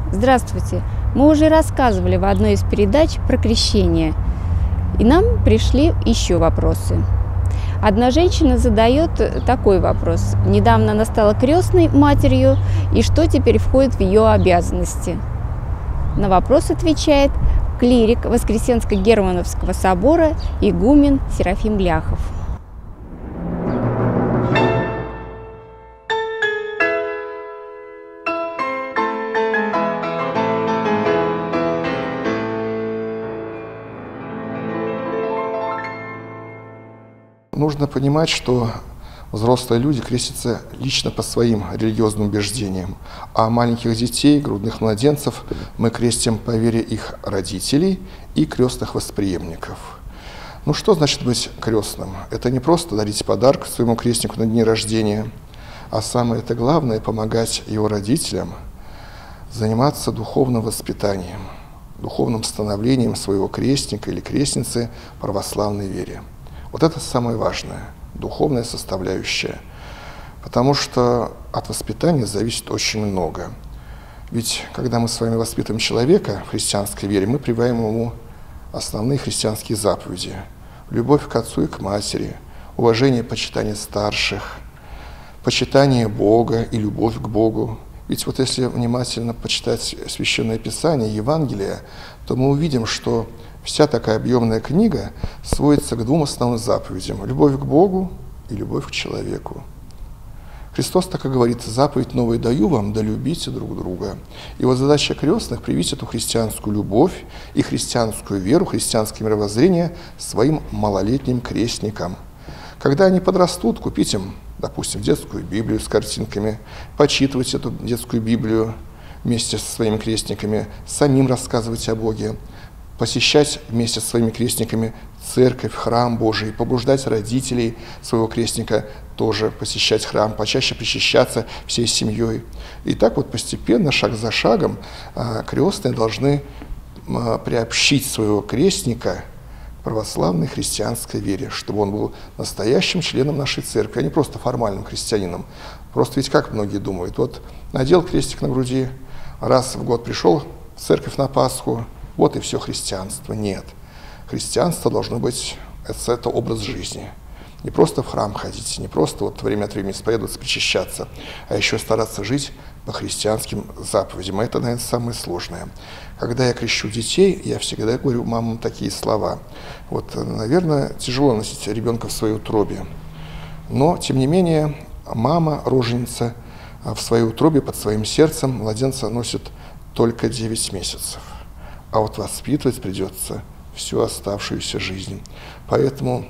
Здравствуйте! Мы уже рассказывали в одной из передач про крещение, и нам пришли еще вопросы. Одна женщина задает такой вопрос. Недавно она стала крестной матерью, и что теперь входит в ее обязанности? На вопрос отвечает клирик Воскресенско-Германовского собора игумен Серафим Ляхов. Нужно понимать, что взрослые люди крестятся лично по своим религиозным убеждениям, а маленьких детей, грудных младенцев мы крестим по вере их родителей и крестных восприемников. Ну что значит быть крестным? Это не просто дарить подарок своему крестнику на дне рождения, а самое это главное – помогать его родителям заниматься духовным воспитанием, духовным становлением своего крестника или крестницы в православной вере. Вот это самое важное, духовная составляющая, потому что от воспитания зависит очень много. Ведь когда мы с вами воспитываем человека в христианской вере, мы прививаем ему основные христианские заповеди: любовь к отцу и к матери, уважение и почитание старших, почитание Бога и любовь к Богу. Ведь вот если внимательно почитать Священное Писание, Евангелие, то мы увидим, что вся такая объемная книга сводится к двум основным заповедям: любовь к Богу и любовь к человеку. Христос так и говорит: заповедь новую даю вам, да любите друг друга. И вот задача крестных – привить эту христианскую любовь и христианскую веру, христианское мировоззрение своим малолетним крестникам. Когда они подрастут, купить им, допустим, детскую Библию с картинками, почитывать эту детскую Библию вместе со своими крестниками, самим рассказывать о Боге, посещать вместе со своими крестниками церковь, храм Божий, побуждать родителей своего крестника тоже посещать храм, почаще причащаться всей семьей. И так вот постепенно, шаг за шагом, крестные должны приобщить своего крестника к православной христианской вере, чтобы он был настоящим членом нашей церкви, а не просто формальным христианином. Просто ведь как многие думают, вот надел крестик на груди, раз в год пришел в церковь на Пасху, вот и все христианство. Нет. Христианство должно быть, это образ жизни. Не просто в храм ходить, не просто вот время от времени исповедоваться, причащаться, а еще стараться жить по христианским заповедям. Это, наверное, самое сложное. Когда я крещу детей, я всегда говорю мамам такие слова. Вот, наверное, тяжело носить ребенка в своей утробе. Но, тем не менее, мама, роженица, в своей утробе, под своим сердцем младенца носит только 9 месяцев. А вот воспитывать придется всю оставшуюся жизнь. Поэтому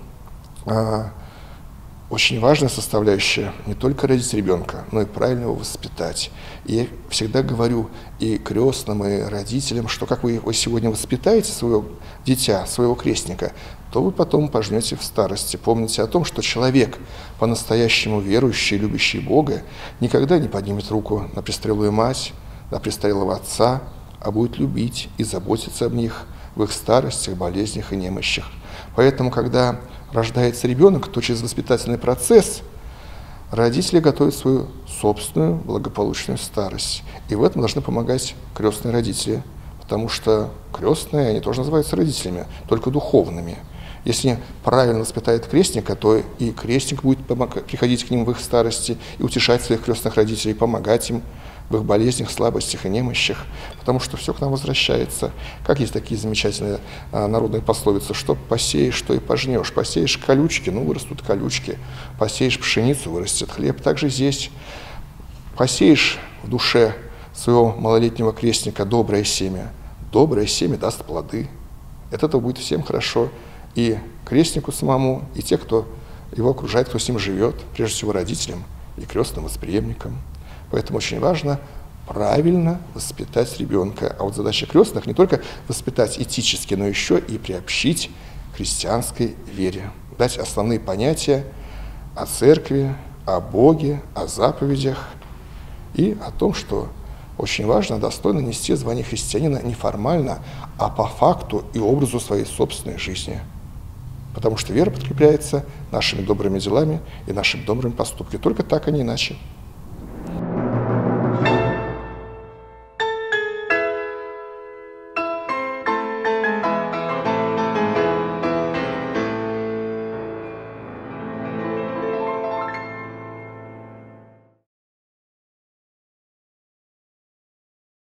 очень важная составляющая не только родить ребенка, но и правильно его воспитать. И я всегда говорю и крестным, и родителям, что как вы сегодня воспитаете своего дитя, своего крестника, то вы потом пожнете в старости. Помните о том, что человек, по-настоящему верующий и любящий Бога, никогда не поднимет руку на престарелую мать, на престарелого отца, а будет любить и заботиться об них в их старостях, болезнях и немощах. Поэтому, когда рождается ребенок, то через воспитательный процесс родители готовят свою собственную благополучную старость. И в этом должны помогать крестные родители, потому что крестные, они тоже называются родителями, только духовными. Если правильно воспитает крестника, то и крестник будет приходить к ним в их старости и утешать своих крестных родителей, помогать им в их болезнях, слабостях и немощах, потому что все к нам возвращается. Как есть такие замечательные народные пословицы: что посеешь, что и пожнешь. Посеешь колючки, ну вырастут колючки. Посеешь пшеницу, вырастет хлеб. Также здесь посеешь в душе своего малолетнего крестника доброе семя даст плоды. От этого будет всем хорошо. И крестнику самому, и те, кто его окружает, кто с ним живет, прежде всего родителям и крестным восприемникам. Поэтому очень важно правильно воспитать ребенка. А вот задача крестных не только воспитать этически, но еще и приобщить к христианской вере, дать основные понятия о церкви, о Боге, о заповедях и о том, что очень важно достойно нести звание христианина не формально, а по факту и образу своей собственной жизни. Потому что вера подкрепляется нашими добрыми делами и нашими добрыми поступками. Только так, а не иначе.